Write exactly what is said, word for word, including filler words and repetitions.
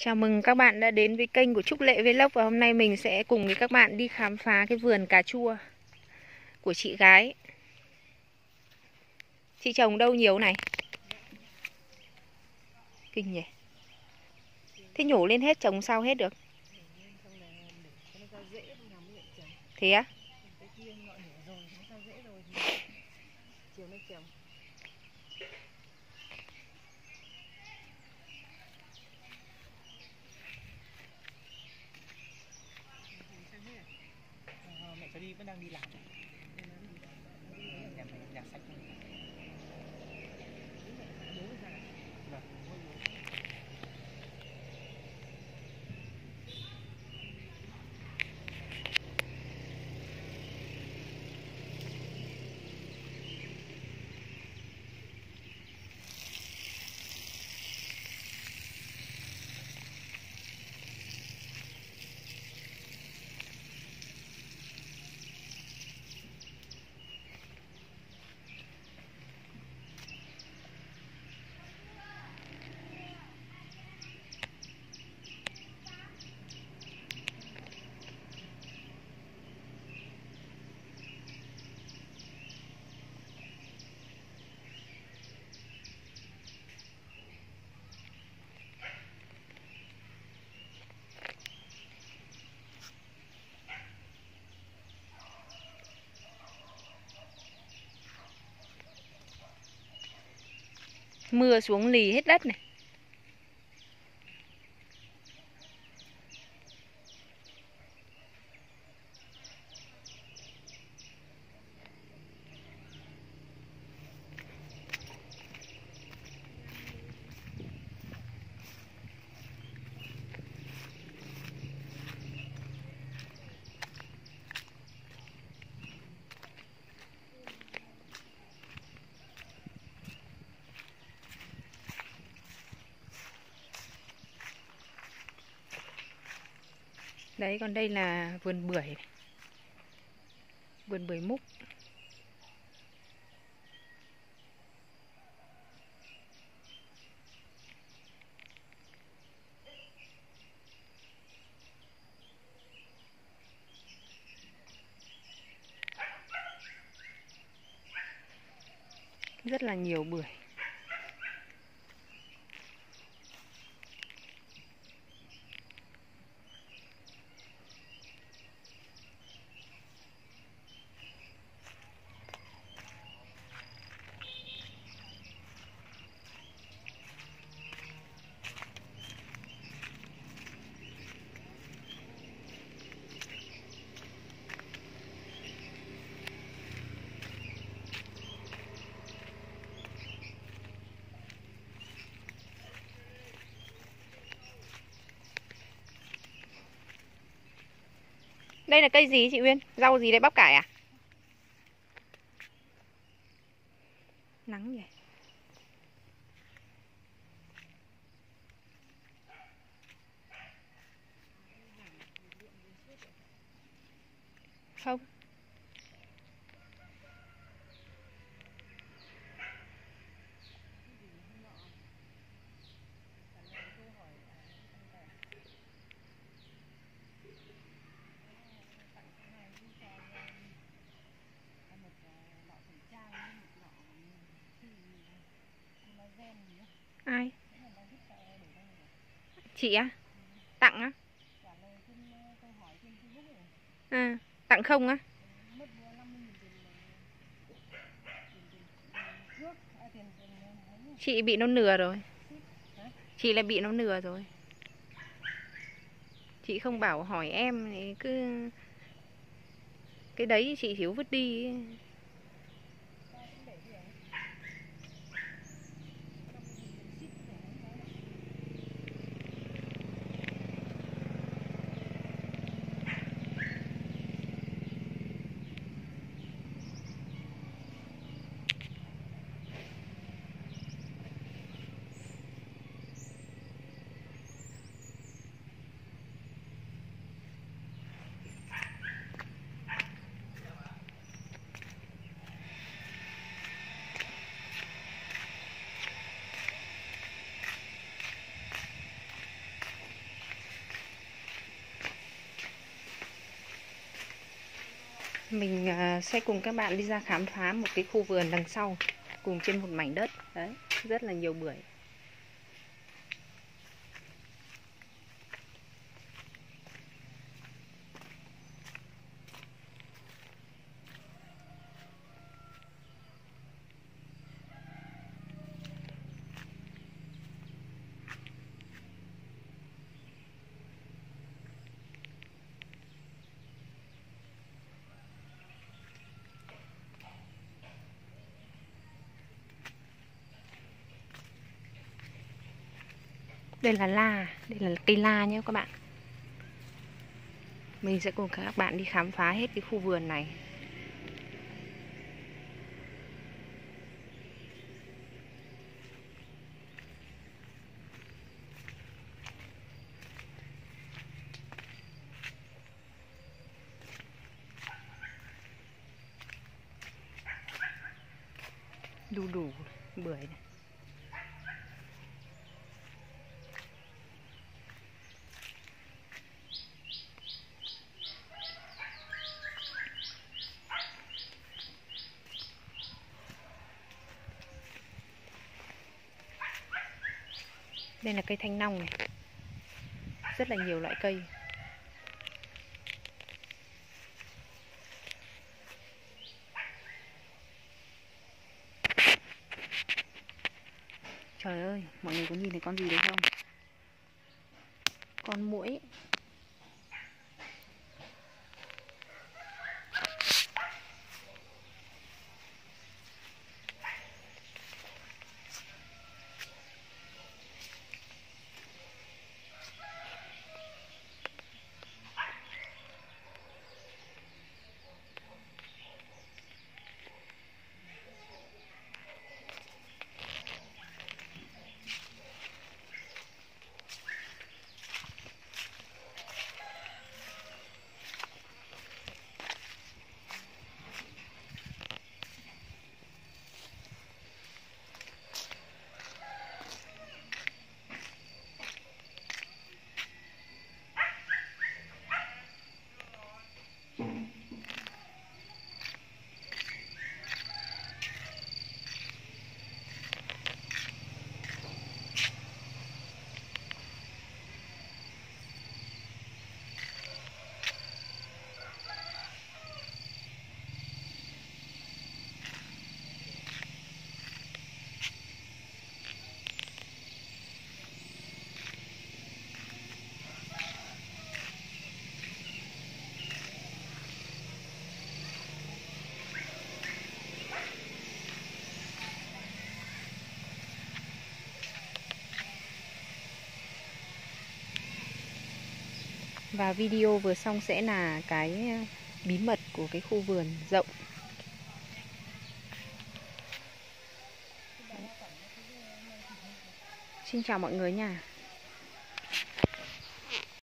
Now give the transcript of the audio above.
Chào mừng các bạn đã đến với kênh của Trúc Lệ Vlog. Và hôm nay mình sẽ cùng với các bạn đi khám phá cái vườn cà chua của chị gái. Chị trồng đâu nhiều này? Kinh nhỉ. Thế nhổ lên hết trồng sao hết được? Thế á? Mẹ cháu đi vẫn đang đi làm. Nhà này nhà sạch không? Mưa xuống lì hết đất này. Đấy, còn đây là vườn bưởi này. Vườn bưởi múc. Rất là nhiều bưởi. Đây là cây gì chị Uyên? Rau gì đấy, bắp cải à? Nắng nhỉ. Không. Ai? Chị á? Tặng á? À, tặng không á? Chị bị nó nừa rồi. Chị lại bị nó nừa rồi. Chị không bảo hỏi em thì cứ cái đấy chị thiếu vứt đi ấy. Mình à, sẽ cùng các bạn đi ra khám phá một cái khu vườn đằng sau, cùng trên một mảnh đất đấy, rất là nhiều bưởi. Đây là la, đây là cây la nhé các bạn. Mình sẽ cùng các bạn đi khám phá hết cái khu vườn này. Đu đủ bưởi này. Đây là cây thanh long này. Rất là nhiều loại cây. Trời ơi, mọi người có nhìn thấy con gì đấy không? Con muỗi. Và video vừa xong sẽ là cái bí mật của cái khu vườn rộng. Xin chào mọi người nha.